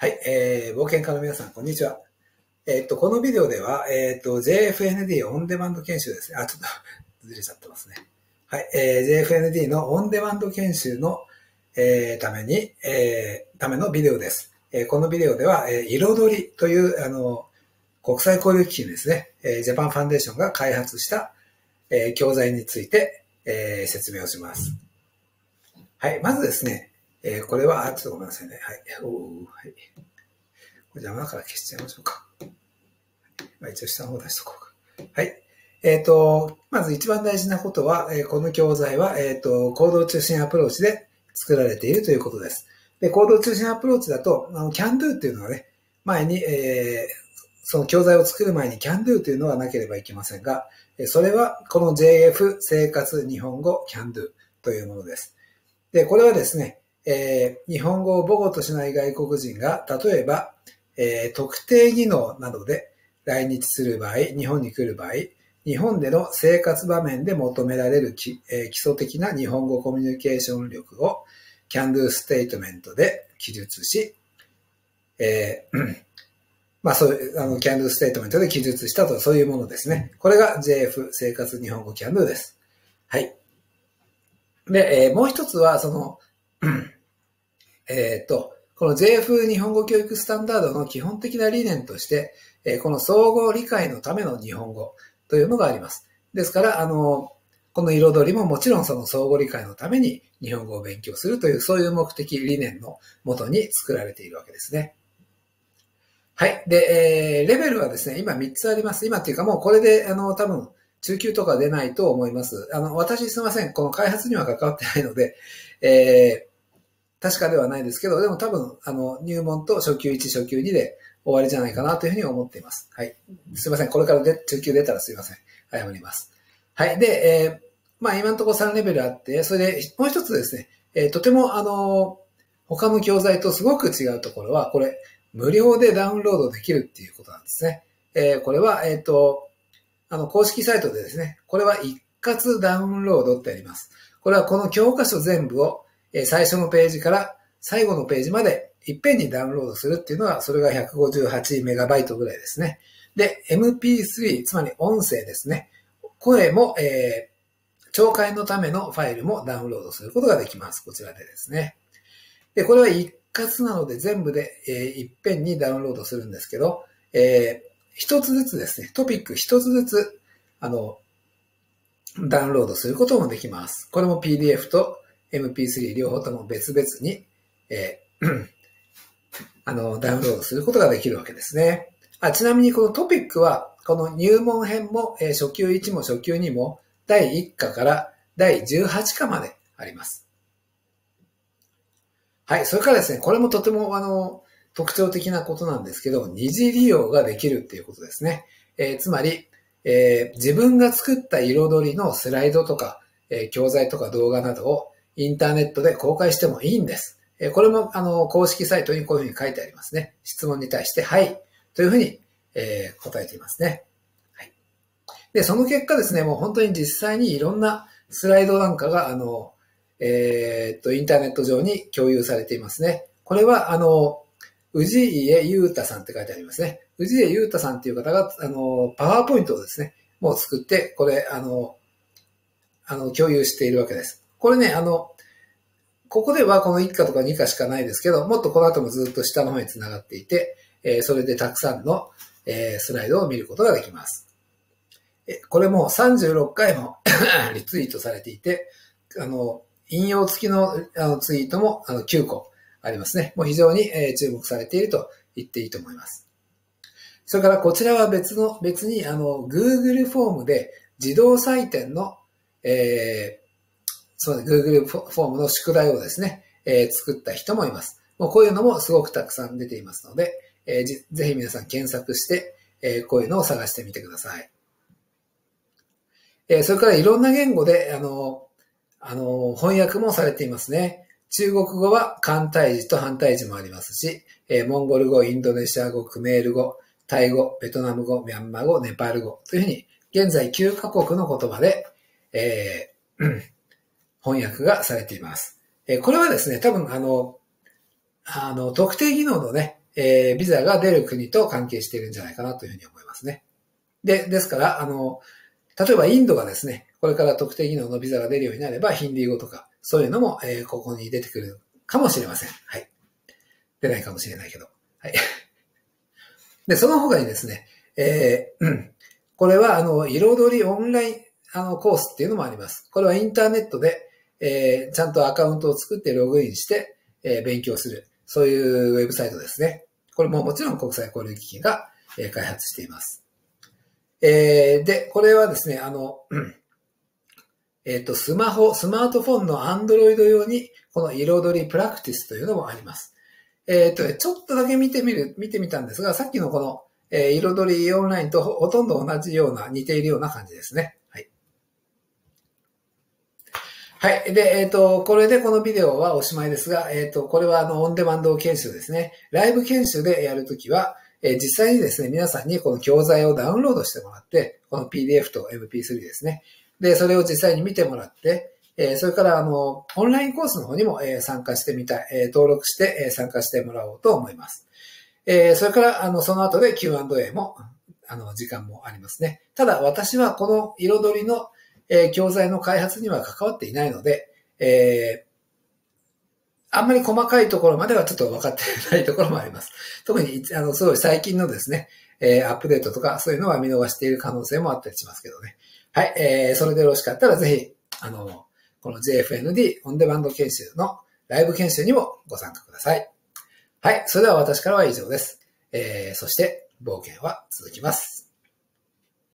はい、冒険家の皆さん、こんにちは。このビデオでは、JFND オンデマンド研修ですね。ちょっとずれちゃってますね。はい、JFND のオンデマンド研修の、ためのビデオです。このビデオでは、彩りという、国際交流基金ですね、ジャパンファンデーションが開発した、教材について、説明をします。はい、まずですね、これは、ちょっとごめんなさいね。はい。はい。これ邪魔だから消しちゃいましょうか。一応下の方出しとこうか。はい。まず一番大事なことは、この教材は、行動中心アプローチで作られているということです。で、行動中心アプローチだと、can do っていうのはね、前に、その教材を作る前に can do というのはなければいけませんが、それはこの JF 生活日本語 can do というものです。で、これはですね、日本語を母語としない外国人が、例えば、特定技能などで来日する場合、日本に来る場合、日本での生活場面で求められる基礎的な日本語コミュニケーション力を can do ステートメントで記述し、そういう、can do ステートメントで記述したと、そういうものですね。これが JF 生活日本語 can do です。はい。で、もう一つは、この JF 日本語教育スタンダードの基本的な理念として、この相互理解のための日本語というのがあります。ですから、この彩りももちろんその相互理解のために日本語を勉強するという、そういう目的、理念のもとに作られているわけですね。はい。で、レベルはですね、今3つあります。今っていうかもうこれで、多分、中級とか出ないと思います。私すいません。この開発には関わってないので、確かではないですけど、でも多分、入門と初級1、初級2で終わりじゃないかなというふうに思っています。はい。すいません。これから中級出たらすいません。謝ります。はい。で、今のところ3レベルあって、それでもう一つですね、とても他の教材とすごく違うところは、これ、無料でダウンロードできるっていうことなんですね。これは、公式サイトでですね、これは一括ダウンロードってあります。これはこの教科書全部を最初のページから最後のページまでいっぺんにダウンロードするっていうのは、それが158メガバイトぐらいですね。で、MP3、つまり音声ですね。声も、聴解のためのファイルもダウンロードすることができます。こちらでですね。で、これは一括なので全部で、いっぺんにダウンロードするんですけど、一つずつですね、トピック一つずつ、ダウンロードすることもできます。これも PDF と MP3 両方とも別々に、ダウンロードすることができるわけですね。ちなみにこのトピックは、この入門編も、初級1も初級2も、第1課から第18課まであります。はい、それからですね、これもとても特徴的なことなんですけど、二次利用ができるっていうことですね。つまり、自分が作った彩りのスライドとか、教材とか動画などをインターネットで公開してもいいんです。これも公式サイトにこういうふうに書いてありますね。質問に対して、はい、というふうに、答えていますね。はい。で、その結果ですね、もう本当に実際にいろんなスライドなんかが、インターネット上に共有されていますね。これは、氏家裕太さんって書いてありますね。氏家裕太さんっていう方が、パワーポイントをですね、もう作って、これ、共有しているわけです。これね、ここではこの1課とか2課しかないですけど、もっとこの後もずっと下の方に繋がっていて、それでたくさんの、スライドを見ることができます。これも36回もリツイートされていて、引用付きのツイートも9個ありますね。もう非常に注目されていると言っていいと思います。それからこちらは別にGoogle フォームで自動採点の、Google フォームの宿題をですね、作った人もいます。もうこういうのもすごくたくさん出ていますので、ぜひ皆さん検索して、こういうのを探してみてください。それからいろんな言語で、翻訳もされていますね。中国語は簡体字と反対字もありますし、モンゴル語、インドネシア語、クメール語、タイ語、ベトナム語、ミャンマー語、ネパール語というふうに、現在9カ国の言葉で、翻訳がされています。これはですね、多分特定技能のね、 ビザが出る国と関係しているんじゃないかなというふうに思いますね。ですから、例えばインドがですね、これから特定技能のビザが出るようになれば、ヒンディー語とか、そういうのも、ここに出てくるかもしれません。はい。出ないかもしれないけど。はい。で、その他にですね、これは、彩りオンライン、コースっていうのもあります。これはインターネットで、ちゃんとアカウントを作ってログインして、勉強する。そういうウェブサイトですね。これももちろん国際交流基金が、開発しています。で、これはですね、スマートフォンの Android 用に、この彩りプラクティスというのもあります。ちょっとだけ見てみたんですが、さっきのこの、彩りオンラインとほとんど同じような、似ているような感じですね。はい。はい。で、これでこのビデオはおしまいですが、これはオンデマンド研修ですね。ライブ研修でやるときは、実際にですね、皆さんにこの教材をダウンロードしてもらって、この PDF と MP3 ですね。で、それを実際に見てもらって、それからオンラインコースの方にも参加してみたい、登録して参加してもらおうと思います。それからその後で Q&A も時間もありますね。ただ私はこの彩りの教材の開発には関わっていないので、あんまり細かいところまではちょっと分かっていないところもあります。特に、すごい最近のですね、アップデートとかそういうのは見逃している可能性もあったりしますけどね。はい、それでよろしかったらぜひ、この JFND オンデマンド研修のライブ研修にもご参加ください。はい、それでは私からは以上です。そして、冒険は続きます。